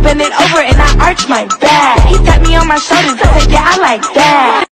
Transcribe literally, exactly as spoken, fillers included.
bend it over and I arch my back. He tapped me on my shoulders, I said, yeah, I like that.